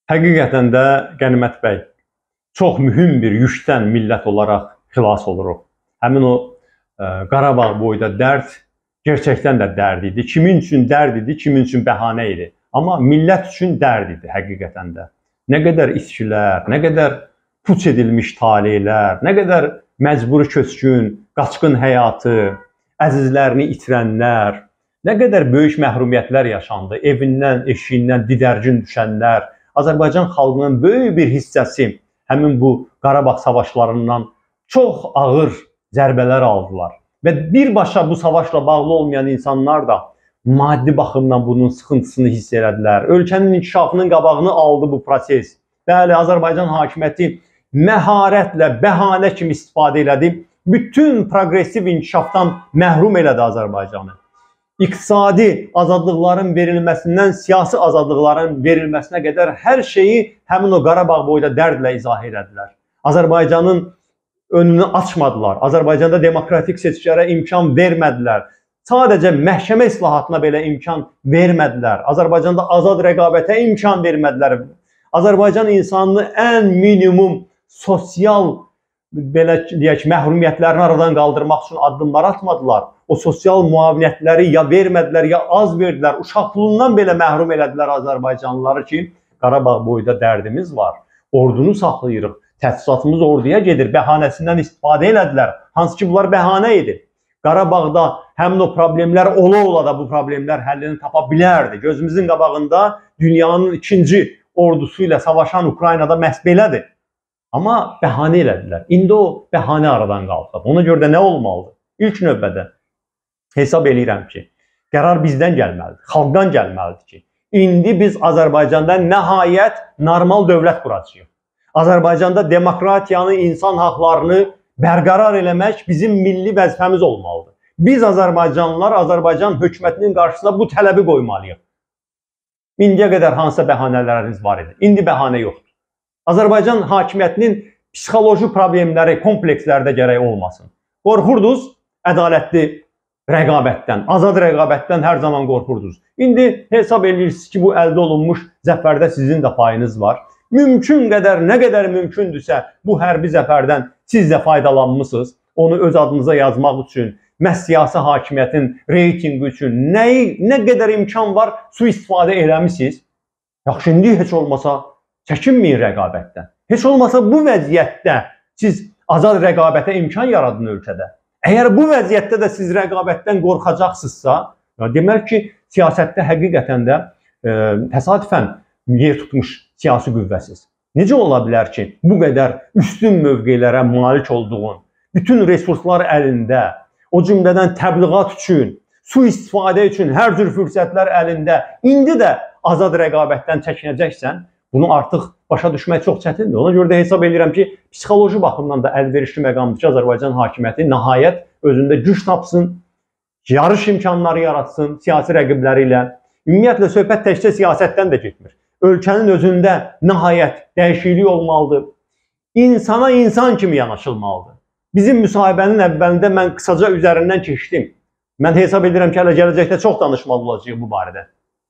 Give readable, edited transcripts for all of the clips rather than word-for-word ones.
Həqiqətən də Qənimət bəy, çox mühüm bir yükdən millət olaraq xilas oluruq. Həmin o Qarabağ boyda dərd gerçəkdən də dərd idi. Kimin üçün dərd idi, kimin üçün bəhanə idi. Amma millət üçün dərd idi həqiqətən də. Nə qədər içkilər, nə qədər puç edilmiş taleylər, nə qədər məcburi köçkün, qaçqın həyatı, əzizlərini itirənlər, nə qədər böyük məhrumiyyətlər yaşandı. Evindən, eşiyindən didərgin düşənlər, Azərbaycan xalqının böyük bir hissəsi həmin bu Qarabağ savaşlarından çox ağır zərbələr aldılar. Və birbaşa bu savaşla bağlı olmayan insanlar da maddi baxımdan bunun sıxıntısını hiss elədilər. Ölkənin inkişafının qabağını aldı bu proses. Bəli, Azərbaycan hakimiyyəti məharətlə, bəhanə kimi istifadə elədi. Bütün progresiv inkişafdan məhrum elədi Azərbaycanı. İqtisadi azadlıqların verilməsindən siyasi azadlıqların verilməsinə qədər hər şeyi həmin o Qarabağ boyda dərdlə izah elədilər. Azərbaycanın önünü açmadılar. Azərbaycanda demokratik seçkilərə imkan vermədilər. Sadəcə məhkəmə islahatına belə imkan vermədilər. Azərbaycanda azad rəqabətə imkan vermədilər. Azərbaycan insanını ən minimum sosial belə deyək məhrumiyyətlərini aradan qaldırmaq üçün addımlar atmadılar. O sosial müavinətləri ya vermədilər, ya az verdilər. Uşaq pulundan belə məhrum elədilər Azərbaycanlıları ki, Qarabağ boyda dərdimiz var. Ordunu saxlayırıq, təchizatımız orduya gedir, bəhanəsindən istifadə elədilər. Hansı ki, bunlar bəhanə idi. Qarabağda həmin o problemlər ola-ola da bu problemlər həllini tapa bilərdi. Gözümüzün qabağında dünyanın ikinci ordusu ilə savaşan Ukraynada məhz belədir. Amma bəhanə elədilər. İndi o bəhanə aradan qalxıb. Ona görə də nə olmalıdır? İlk növbədə hesab eləyirəm ki, qərar bizdən gəlməlidir, xalqdan gəlməlidir ki, indi biz Azərbaycanda nəhayət normal dövlət quracağıq. Azərbaycanda demokratiyanı, insan haqlarını bərqərar eləmək bizim milli vəzifəmiz olmalıdır. Biz Azərbaycanlılar Azərbaycan hökumətinin qarşısına bu tələbi qoymalıyıq. İndiyə qədər hansısa bəhanələriniz var idi. İndi bəhanə yoxdur. Azərbaycan hakimiyyətinin psixoloji problemləri, komplekslərdə gərək olmasın. Qorxurdunuz ədalətli rəqabətdən, azad rəqabətdən hər zaman qorxurdunuz. İndi hesab edirsiniz ki, bu əldə olunmuş zəfərdə sizin də payınız var. Mümkün qədər, nə qədər mümkündürsə bu hərbi zəfərdən siz də faydalanmışsınız. Onu öz adınıza yazmaq üçün, məhz siyasi hakimiyyətin reytingi üçün nə qədər imkan var sui-istifadə eləmişsiniz. Yaxşı, indi heç olmasa çəkinməyin rəqabətdən. Heç olmasa bu vəziyyətdə siz azad rəqabətə imkan yaradın ölkədə. Əgər bu vəziyyətdə də siz rəqabətdən qorxacaqsınızsa, demək ki, siyasətdə həqiqətən də təsadüfən yer tutmuş siyasi qüvvəsiz. Necə ola bilər ki, bu qədər üstün mövqelərə malik olduğun, bütün resurslar əlində, o cümlədən təbliğat üçün, sui-istifadə üçün hər cür fürsətlər əlində, indi də azad rəqabətdən çəkinəcəksən, bunu artıq başa düşmək çox çətindir. Ona görə də hesab edirəm ki, psixoloji baxımdan da əlverişli məqamdır ki, Azərbaycan hakimiyyəti nəhayət özündə güc tapsın, yarış imkanları yaratsın siyasi rəqibləri ilə. Ümumiyyətlə, söhbət təkcə siyasətdən də getmir. Ölkənin özündə nəhayət dəyişiklik olmalıdır. İnsana insan kimi yanaşılmalıdır. Bizim müsahibənin əvvəlində mən qısaca üzərindən keçdim. Mən hesab edirəm ki, hələ gələcəkdə çox danışmalı olacaq bu barədə.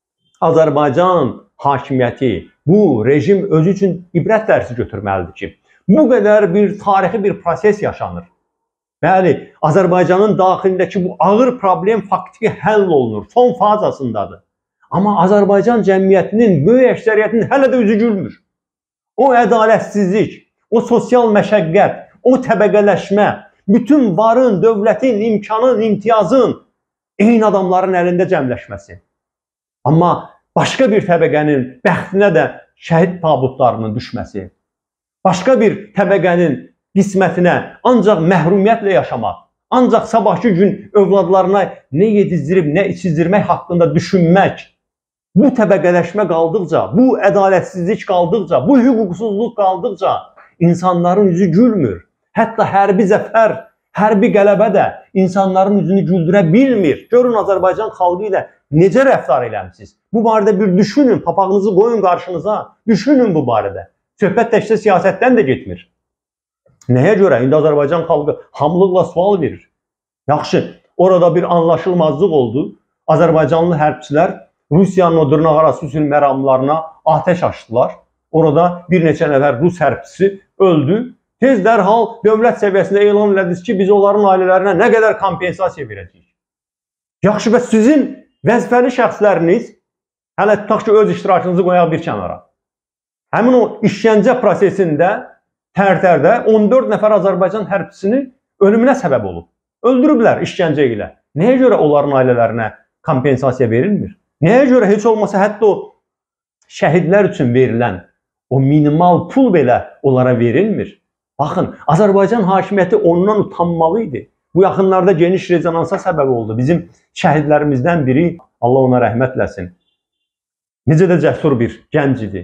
Azərbaycan hakimiyyəti, bu rejim özü üçün ibrət dərsi götürməlidir ki, bu qədər bir tarixi bir proses yaşanır. Bəli, Azərbaycanın daxilindəki bu ağır problem faktiki həll olunur, son fazasındadır. Amma Azərbaycan cəmiyyətinin böyük əksəriyyətinin hələ də üzü gülmür. O ədalətsizlik, o sosial məşəqqət, o təbəqələşmə, bütün varın, dövlətin, imkanın, imtiyazın eyni adamların əlində cəmləşməsi. Amma başqa bir təbəqənin bəxtinə də şəhid tabutlarının düşməsi, başqa bir təbəqənin qismətinə ancaq məhrumiyyətlə yaşamaq, ancaq sabahki gün övladlarına nə yedizdirib, nə içizdirmək haqqında düşünmək, bu təbəqələşmə qaldıqca, bu ədalətsizlik qaldıqca, bu hüquqsuzluq qaldıqca insanların üzü gülmür. Hətta hərbi zəfər, hərbi qələbə də insanların üzünü güldürə bilmir. Görün Azərbaycan xalqı ilə necə rəftar eləmişsiniz? Bu barədə bir düşünün, papağınızı qoyun qarşınıza, düşünün bu barədə. Söhbət təkcə siyasətdən də getmir. Nəyə görə? İndi Azərbaycan xalqı hamılıqla sual verir. Yaxşı, orada bir anlaşılmazlıq oldu. Azərbaycanlı hərbçilər Rusiyanın o dırnaqarası sülh məramlarına atəş açdılar. Orada bir neçə nəfər Rus hərbçisi öldü. Tez dərhal dövlət səviyyəsində elan elədiniz ki, biz onların ailələrinə nə qədər kompensasiya verəcəyik. Yaxşı, və sizin vəzifəli şəxsləriniz, hələ tutaq ki, öz iştirakınızı qoyaq bir kənara. Həmin o işgəncə prosesində, tərtərdə 14 nəfər Azərbaycan hərbçisini ölümünə səbəb olub. Öldürüblər işgəncə ilə. Nəyə görə onların ailələrinə kompensasiya verilmir? Nəyə görə heç olmasa hətta o şəhidlər üçün verilən o minimal pul belə onlara verilmir? Baxın, Azərbaycan hakimiyyəti ondan utanmalı idi. Bu yaxınlarda geniş rezonansa səbəb oldu. Bizim şəhidlərimizdən biri, Allah ona rəhmət eləsin, necə də cəsur bir gənc idi.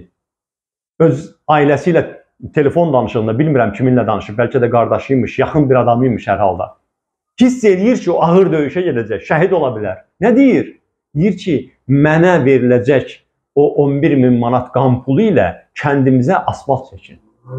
Öz ailəsi ilə telefon danışığında, bilmirəm kiminlə danışıb, bəlkə də qardaşıymış, yaxın bir adamıymış hər halda. Hiss edir ki, o ağır döyüşə gedəcək, şəhid ola bilər. Nə deyir? Deyir ki, mənə veriləcək o 11.000 manat qan pulu ilə kəndimizə asfalt çəkin.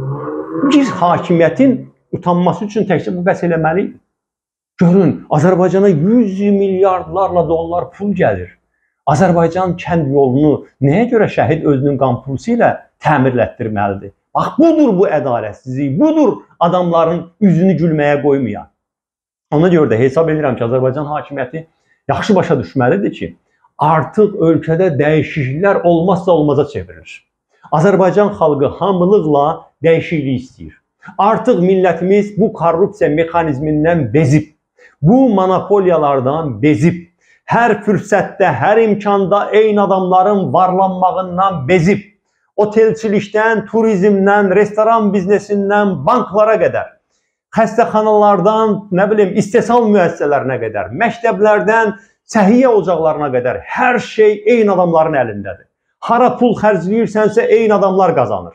Bir hakimiyyətin utanması üçün təkcə bu bəs eləməliydi. Görün, Azərbaycana 100 milyardlarla dollar pul gəlir. Azərbaycan kənd yolunu nəyə görə şəhid özünün qan pulusu ilə təmirlətdirməlidir? Bax, budur bu ədalətsizlik, budur adamların üzünü gülməyə qoymayan. Ona görə də hesab edirəm ki, Azərbaycan hakimiyyəti yaxşı başa düşməlidir ki, artıq ölkədə dəyişikliklər olmazsa olmaza çevrilir. Azərbaycan xalqı hamılıqla dəyişiklik istəyir. Artıq millətimiz bu korrupsiya mexanizmindən bezib, bu monopoliyalardan bezib, hər fürsətdə, hər imkanda eyni adamların varlanmağından bezib, otelçilikdən, turizmdən, restoran biznesindən, banklara qədər, xəstəxanalardan, nə bilim, istehsal müəssisələrinə qədər, məktəblərdən, səhiyyə ocaqlarına qədər hər şey eyni adamların əlindədir. Hara pul xərcləyirsənsə eyni adamlar qazanır.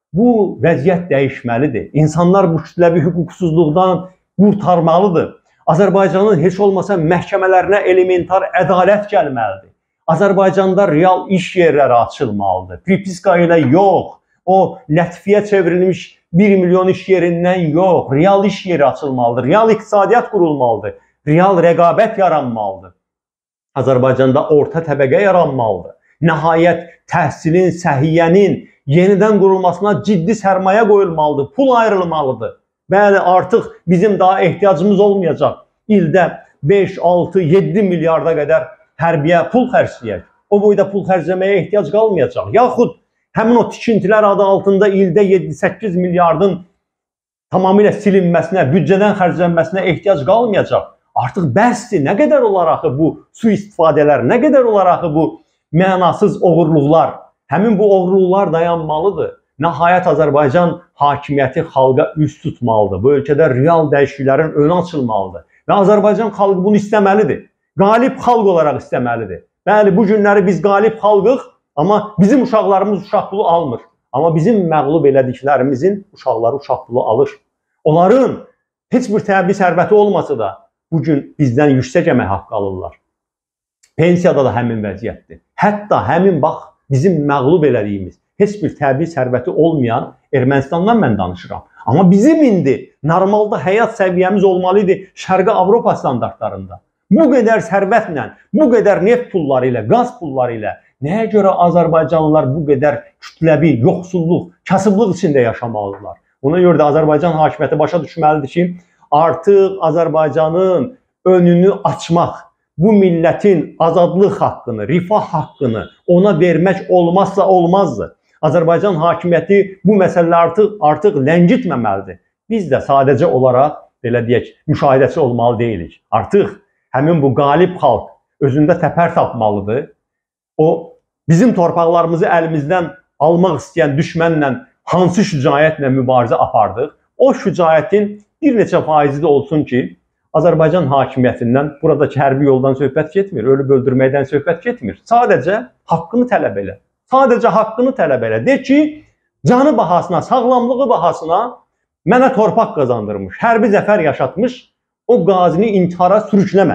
Bu vəziyyət dəyişməlidir. İnsanlar bu kütləvi hüquqsuzluqdan qurtarmalıdır. Azərbaycanın heç olmasa məhkəmələrinə elementar ədalət gəlməlidir. Azərbaycanda real iş yerləri açılmalıdır. Pripiska ilə yox, o lətifəyə çevrilmiş 1 milyon iş yerindən yox, real iş yeri açılmalıdır, real iqtisadiyyat qurulmalıdır, real rəqabət yaranmalıdır. Azərbaycanda orta təbəqə yaranmalıdır. Nəhayət təhsilin, səhiyyənin yenidən qurulmasına ciddi sərmayə qoyulmalıdır, pul ayrılmalıdır. Bəli, artıq bizim daha ehtiyacımız olmayacaq. İldə 5, 6, 7 milyarda qədər hərbiyə pul xərcləyək. O boyda pul xərcləməyə ehtiyac qalmayacaq. Yaxud həmin o tikintilər adı altında ildə 7-8 milyardın tamamilə silinməsinə, büdcədən xərclənməsinə ehtiyac qalmayacaq. Artıq bəsdir, nə qədər olar axı bu sui-istifadələr, nə qədər olar axı bu mənasız oğurluqlar. Həmin bu oğurluqlar dayanmalıdır. Nəhayət Azərbaycan hakimiyyəti xalqa üz tutmalıdır. Bu ölkədə real dəyişikliklərin önü açılmalıdır. Və Azərbaycan xalqı bunu istəməlidir. Qalib xalq olaraq istəməlidir. Bəli, bu günləri biz qalib xalqıq, amma bizim uşaqlarımız uşaq pulu almır. Amma bizim məğlub elədiklərimizin uşaqları uşaq pulu alır. Onların heç bir təbii sərvəti olmasa da bugün bizdən yüksək əmək haqqı alırlar. Pensiyada da həmin vəziyyətdir. Hətta həmin bax bizim məğlub elədiyimiz heç bir təbii sərvəti olmayan Ermənistandan mən danışıram. Amma bizim indi normalda həyat səviyyəmiz olmalı idi Şərqi Avropa standartlarında. Bu qədər sərvətlə, bu qədər neft pulları ilə, qaz pulları ilə nəyə görə Azərbaycanlılar bu qədər kütləvi yoxsulluq, kasıblıq içində yaşamalıdırlar? Ona görə də Azərbaycan hakimiyyəti başa düşməlidir ki, artıq Azərbaycanın önünü açmaq, bu millətin azadlıq haqqını, rifah haqqını ona vermək olmazsa olmazdır. Azərbaycan hakimiyyəti bu məsələləri artıq ləngitməməlidir. Biz də sadəcə olaraq, belə deyək, müşahidəçi olmalı deyilik. Artıq həmin bu qalib xalq özündə təpər tapmalıdır. O, bizim torpaqlarımızı əlimizdən almaq istəyən düşmənlə hansı şücaətlə mübarizə apardıq, o şücaətin bir neçə faizi də olsun ki, Azərbaycan hakimiyyətindən buradakı hərbi yoldan söhbət getmir, ölüb öldürməkdən söhbət getmir. Sadəcə haqqını tələb elə. Sadəcə haqqını tələb elə. De ki, canı bahasına, sağlamlığı bahasına mənə torpaq qazandırmış, hərbi zəfər yaşatmış, o qazini intihara sürükləmə.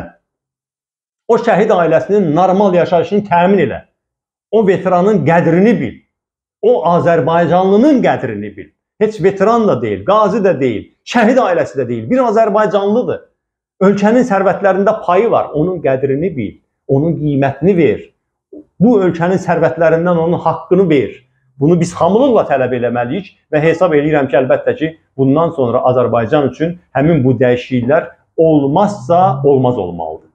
O şəhid ailəsinin normal yaşayışını təmin elə. O veteranın qədrini bil. O Azərbaycanlının qədrini bil. Heç veteran da deyil, qazi də deyil, şəhid ailəsi də deyil. Bir Azərbaycanlıdır. Ölkənin sərvətlərində payı var. Onun qədrini bil, onun qiymətini ver. Bu ölkənin sərvətlərindən onun haqqını ver. Bunu biz hamılıqla tələb eləməliyik və hesab edirəm ki, əlbəttə ki, bundan sonra Azərbaycan üçün həmin bu dəyişikliklər olmazsa olmaz olmalıdır.